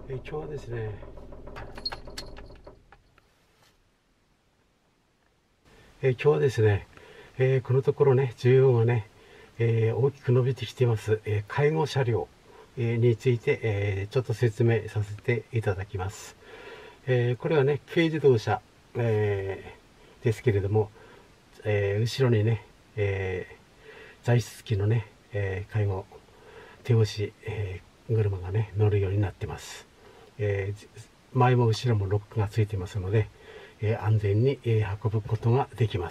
今日はですね、このところね、需要がね、大きく伸びてきています、介護車両、について、ちょっと説明させていただきます。これはね、軽自動車、ですけれども、後ろにね、座椅子付きのね、介護手押し、車がね乗るようになってます。前も後ろもロックがついてますので、安全に、運ぶことができます。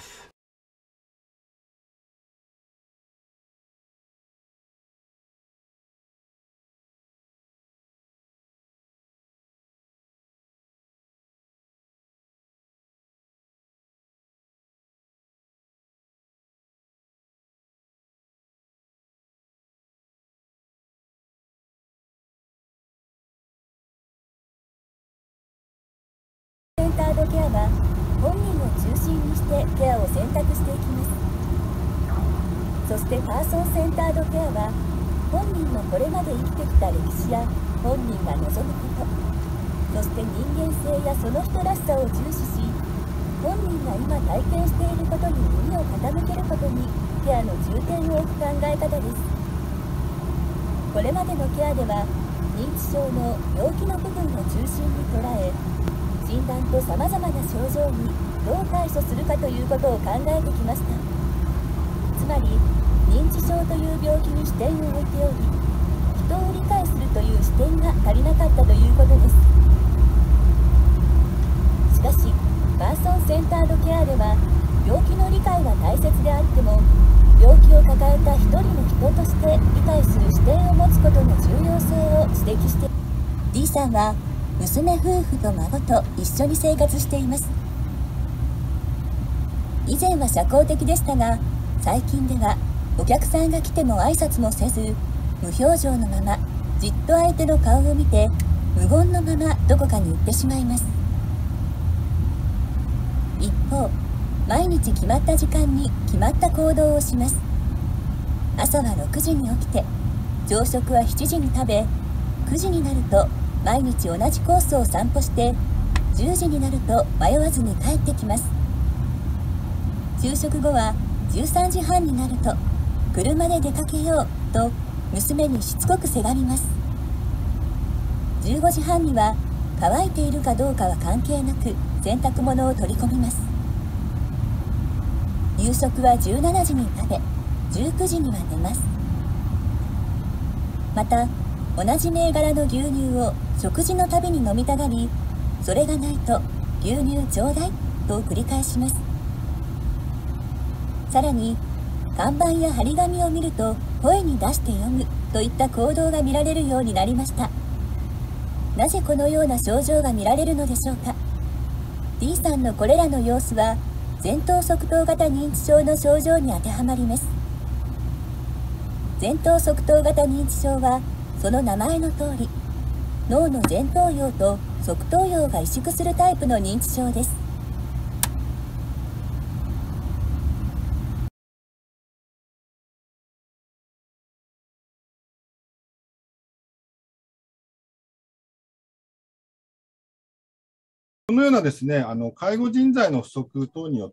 センタードケアは本人を中心にしてケアを選択していきます。そしてパーソンセンタードケアは本人のこれまで生きてきた歴史や本人が望むこと、そして人間性やその人らしさを重視し、本人が今体験していることに耳を傾けることにケアの重点を置く考え方です。これまでのケアでは認知症の病気の部分を中心に捉え、診断とさまざまな症状にどう対処するかということを考えてきました。つまり認知症という病気に視点を置いており、人を理解するという視点が足りなかったということです。しかしパーソンセンタードケアでは病気の理解は大切であっても、病気を抱えた一人の人として理解する視点を持つことの重要性を指摘して、 D さんは娘夫婦と孫と一緒に生活しています。以前は社交的でしたが、最近ではお客さんが来ても挨拶もせず、無表情のままじっと相手の顔を見て無言のままどこかに行ってしまいます。一方、毎日決まった時間に決まった行動をします。朝は6時に起きて、朝食は7時に食べ、9時になると毎日同じコースを散歩して、10時になると迷わずに帰ってきます。昼食後は13時半になると車で出かけようと娘にしつこくせがみます。15時半には乾いているかどうかは関係なく洗濯物を取り込みます。夕食は17時に食べ、19時には寝ます。また同じ銘柄の牛乳を食事のたびに飲みたがり、それがないと牛乳ちょうだいと繰り返します。さらに看板や張り紙を見ると声に出して読むといった行動が見られるようになりました。なぜこのような症状が見られるのでしょうか。 D さんのこれらの様子は前頭側頭型認知症の症状に当てはまります。前頭側頭型認知症はその名前の通り、脳の前頭葉と側頭葉が萎縮するタイプの認知症です。 このようなですね、介護人材の不足等によって、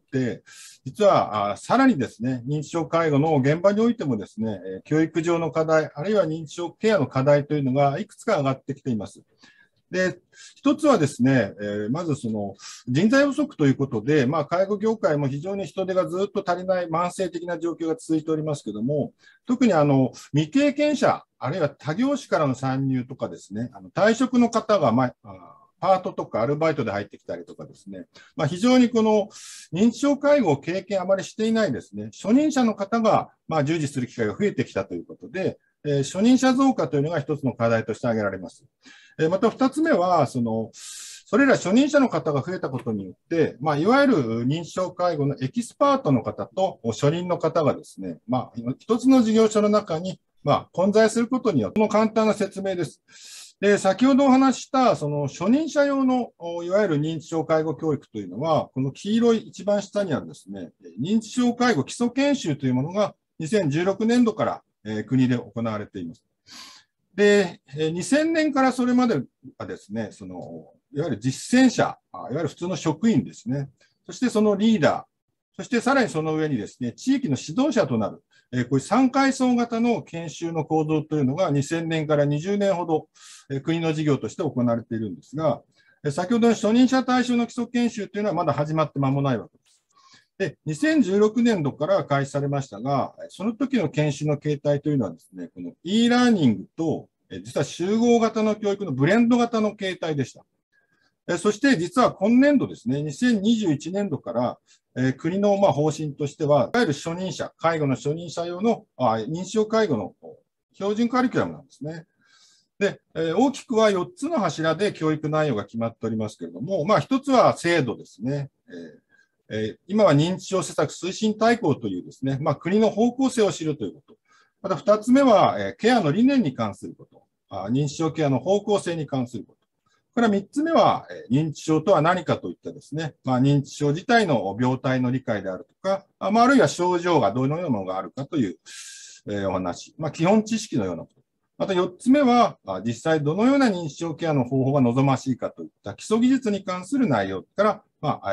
実はさらにですね、認知症介護の現場においてもですね、教育上の課題、あるいは認知症ケアの課題というのがいくつか上がってきています。で、一つはですね、まずその人材不足ということで、介護業界も非常に人手がずっと足りない慢性的な状況が続いておりますけども、特に未経験者、あるいは他業種からの参入とかですね、退職の方が、パートとかアルバイトで入ってきたりとかですね、非常にこの認知症介護を経験あまりしていないですね、初任者の方が従事する機会が増えてきたということで、初任者増加というのが一つの課題として挙げられます。また2つ目は、それら初任者の方が増えたことによって、いわゆる認知症介護のエキスパートの方と初任の方がですね、一つの事業所の中に混在することによって、この簡単な説明です。で、先ほどお話したその初任者用のいわゆる認知症介護教育というのは、この黄色い一番下にあるですね、認知症介護基礎研修というものが2016年度から国で行われています。 で、2000年からそれまではですね、いわゆる実践者、いわゆる普通の職員ですね。そしてそのリーダー、そしてさらにその上にですね、地域の指導者となる、こういう3階層型の研修の構造というのが2000年から20年ほど、国の事業として行われているんですが、先ほどの初任者対象の基礎研修というのはまだ始まって間もないわけです。で、2016年度から開始されましたが、その時の研修の形態というのはですね、この e ラーニングと、実は集合型の教育のブレンド型の形態でした。そして実は今年度ですね、2021年度から、国の方針としては、いわゆる初任者、介護の初任者用の認知症介護の標準カリキュラムなんですね。で、大きくは4つの柱で教育内容が決まっておりますけれども、1つは制度ですね。今は認知症施策推進大綱というですね、国の方向性を知るということ。また2つ目は、ケアの理念に関すること。認知症ケアの方向性に関すること。これは3つ目は、認知症とは何かといったですね、認知症自体の病態の理解であるとか、あるいは症状がどのようなものがあるかという、お話。基本知識のようなこと。また4つ目は、実際どのような認知症ケアの方法が望ましいかといった基礎技術に関する内容から、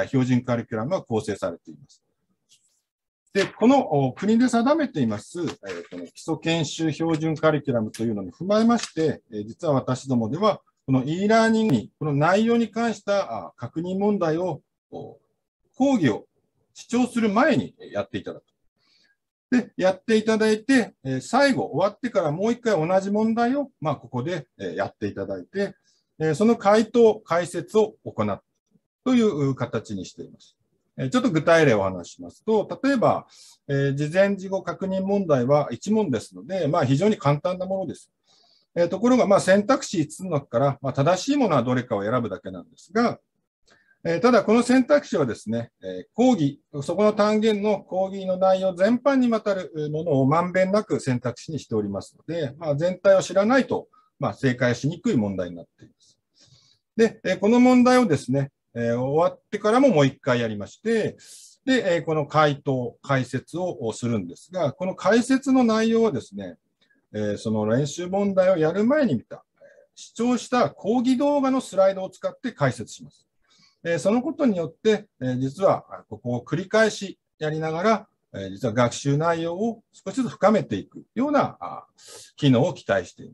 標準カリキュラムが構成されています。で、この国で定めています、基礎研修標準カリキュラムというのに踏まえまして、実は私どもでは、この e ラーニングに、この内容に関した確認問題を、講義を視聴する前にやっていただく。で、やっていただいて、最後、終わってからもう一回同じ問題を、ここでやっていただいて、その回答、解説を行うという形にしています。ちょっと具体例をお話ししますと、例えば、事前事後確認問題は1問ですので、非常に簡単なものです。ところが、選択肢5つの中から、正しいものはどれかを選ぶだけなんですが、ただ、この選択肢はですね、講義、そこの単元の講義の内容全般にわたるものをまんべんなく選択肢にしておりますので、全体を知らないと、正解しにくい問題になっています。で、この問題をですね、終わってからももう一回やりまして、で、この回答、解説をするんですが、この解説の内容はですね、その練習問題をやる前に見た、視聴した講義動画のスライドを使って解説します。そのことによって、実はここを繰り返しやりながら、実は学習内容を少しずつ深めていくような機能を期待しています。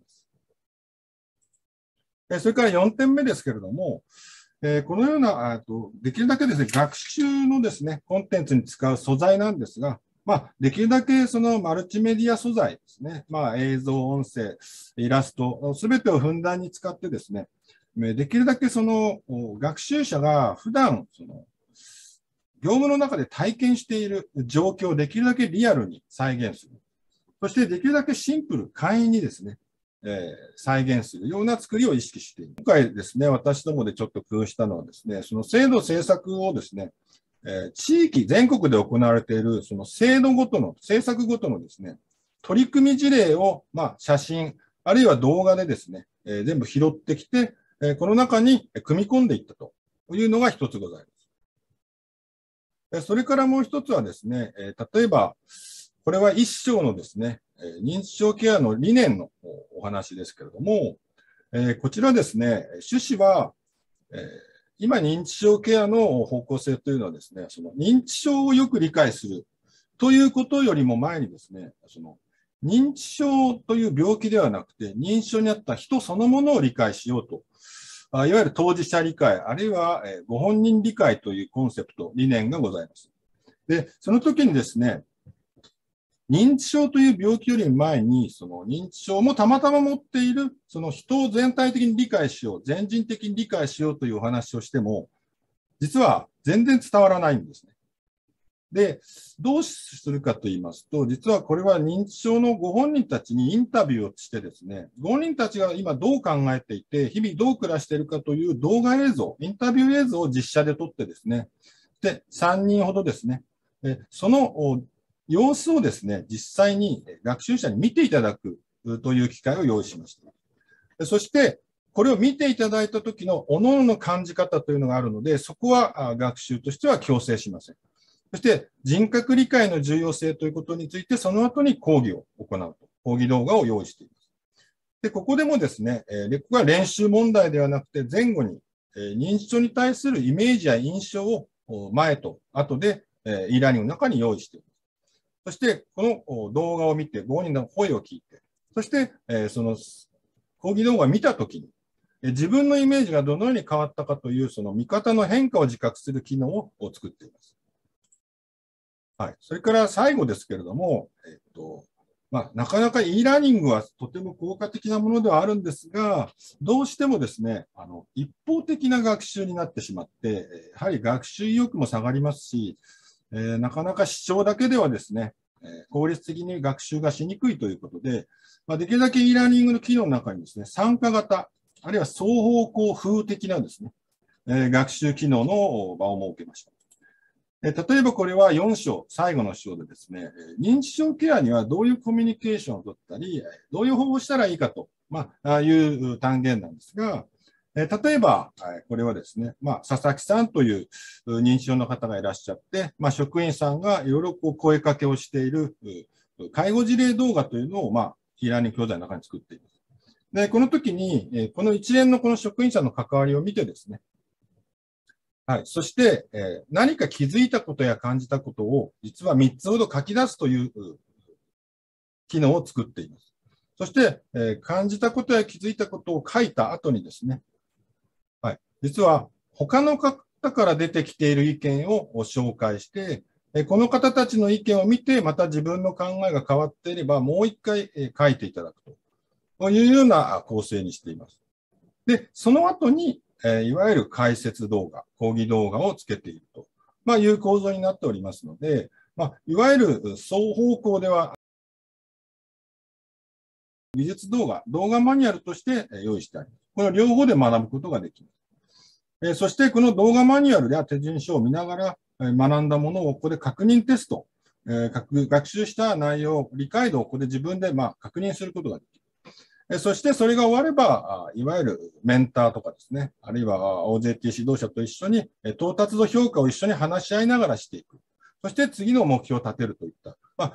それから4点目ですけれども、このような、できるだけですね、学習のですね、コンテンツに使う素材なんですが、できるだけそのマルチメディア素材ですね、映像、音声、イラスト、すべてをふんだんに使ってですね、できるだけその学習者が普段その業務の中で体験している状況をできるだけリアルに再現する。そしてできるだけシンプル、簡易にですね、再現するような作りを意識している。今回ですね、私どもでちょっと工夫したのはですね、その制度政策をですね、地域、全国で行われているその制度ごとの、政策ごとのですね、取り組み事例を、写真、あるいは動画でですね、全部拾ってきて、この中に組み込んでいったというのが一つございます。それからもう一つはですね、例えば、これは一章のですね、認知症ケアの理念のお話ですけれども、こちらですね、趣旨は、今認知症ケアの方向性というのはですね、その認知症をよく理解するということよりも前にですね、その認知症という病気ではなくて、認知症にあった人そのものを理解しようと。いわゆる当事者理解、あるいはご本人理解というコンセプト、理念がございます。で、その時にですね、認知症という病気より前に、その認知症もたまたま持っている、その人を全体的に理解しよう、全人的に理解しようというお話をしても、実は全然伝わらないんですね。で、どうするかと言いますと、実はこれは認知症のご本人たちにインタビューをしてですね、ご本人たちが今どう考えていて、日々どう暮らしているかという動画映像、インタビュー映像を実写で撮ってですね、で、3人ほどですね、その様子をですね、実際に学習者に見ていただくという機会を用意しました。そして、これを見ていただいた時の各々の感じ方というのがあるので、そこは学習としては強制しません。そして人格理解の重要性ということについて、その後に講義を行うと。講義動画を用意しています。 で、ここでもですね、ここは練習問題ではなくて、前後に、認知症に対するイメージや印象を前と後で、e ラーニングの中に用意しています。そして、この動画を見て、ご本人の声を聞いて、そして、その講義動画を見たときに、自分のイメージがどのように変わったかという、その見方の変化を自覚する機能を作っています。はい。それから最後ですけれども、なかなか e ラーニングはとても効果的なものではあるんですが、どうしてもですね、一方的な学習になってしまって、やはり学習意欲も下がりますし、なかなか視聴だけではですね、効率的に学習がしにくいということで、できるだけ e ラーニングの機能の中にですね、参加型、あるいは双方向風的なですね、学習機能の場を設けました。例えばこれは4章、最後の章でですね、認知症ケアにはどういうコミュニケーションを取ったり、どういう方法をしたらいいかと、いう単元なんですが、例えば、これはですね、佐々木さんという認知症の方がいらっしゃって、職員さんがいろいろ声かけをしている介護事例動画というのを、e ラーニング教材の中に作っています。で、この時に、この一連のこの職員さんの関わりを見てですね、はい。そして、何か気づいたことや感じたことを、実は3つほど書き出すという機能を作っています。そして、感じたことや気づいたことを書いた後にですね、はい。実は、他の方から出てきている意見を紹介して、この方たちの意見を見て、また自分の考えが変わっていれば、もう一回書いていただくというような構成にしています。で、その後に、いわゆる解説動画、講義動画をつけていると、いう構造になっておりますので、いわゆる双方向では、技術動画、動画マニュアルとして用意してあります。この両方で学ぶことができます。そして、この動画マニュアルや手順書を見ながら学んだものをここで確認テスト、学習した内容、理解度をここで自分で確認することができる。そしてそれが終われば、いわゆるメンターとかですね、あるいは OJT 指導者と一緒に到達度評価を一緒に話し合いながらしていく。そして次の目標を立てるといった、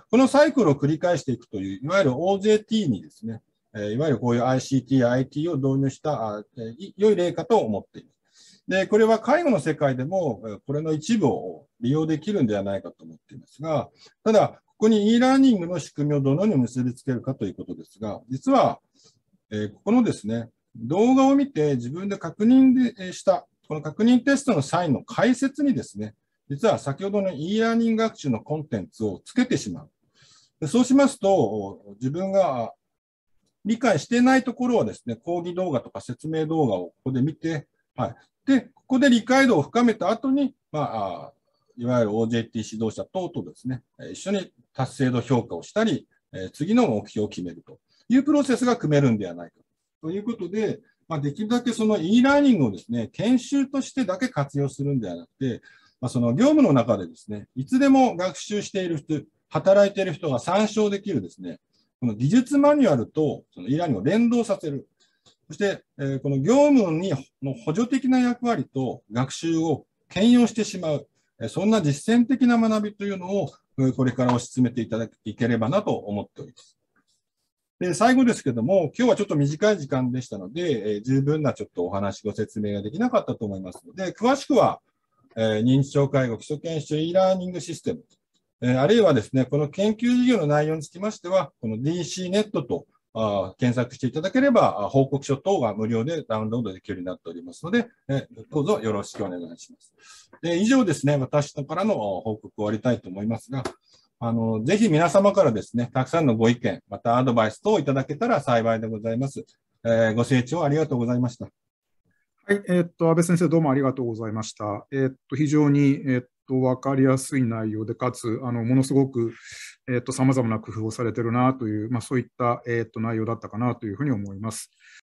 このサイクルを繰り返していくという、いわゆる OJT にですね、いわゆるこういう ICT や IT を導入した良い例かと思っています。で、これは介護の世界でも、これの一部を利用できるんではないかと思っていますが、ただ、ここに e ラーニングの仕組みをどのように結びつけるかということですが、実は、ここのですね、動画を見て自分で確認した、この確認テストの際の解説にですね、実は先ほどの e ラーニング学習のコンテンツをつけてしまう。でそうしますと、自分が理解していないところはですね、講義動画とか説明動画をここで見て、はい。で、ここで理解度を深めた後に、いわゆる OJT 指導者等とですね、一緒に達成度評価をしたり、次の目標を決めるというプロセスが組めるんではないかということで、できるだけその e ラーニングをですね、研修としてだけ活用するんではなくて、その業務の中でですね、いつでも学習している人、働いている人が参照できるですね、この技術マニュアルとその e ラーニングを連動させる。そして、この業務の補助的な役割と学習を兼用してしまう。そんな実践的な学びというのをこれから推し進めていければなと思っております。で、最後ですけども、今日はちょっと短い時間でしたので、十分なちょっとお話、ご説明ができなかったと思いますので、詳しくは、認知症介護基礎研修 e ラーニングシステム、あるいはですね、この研究事業の内容につきましては、この DC ネットと検索していただければ、報告書等が無料でダウンロードできるようになっておりますので、どうぞよろしくお願いします。で、以上ですね、私からの報告を終わりたいと思いますが、ぜひ皆様からですね、たくさんのご意見、またアドバイス等をいただけたら幸いでございます。ご清聴ありがとうございました。 はい、安倍先生、どうもありがとうございました。非常に、分かりやすい内容で、かつ、ものすごく、様々な工夫をされているなという、そういった、内容だったかなというふうに思います。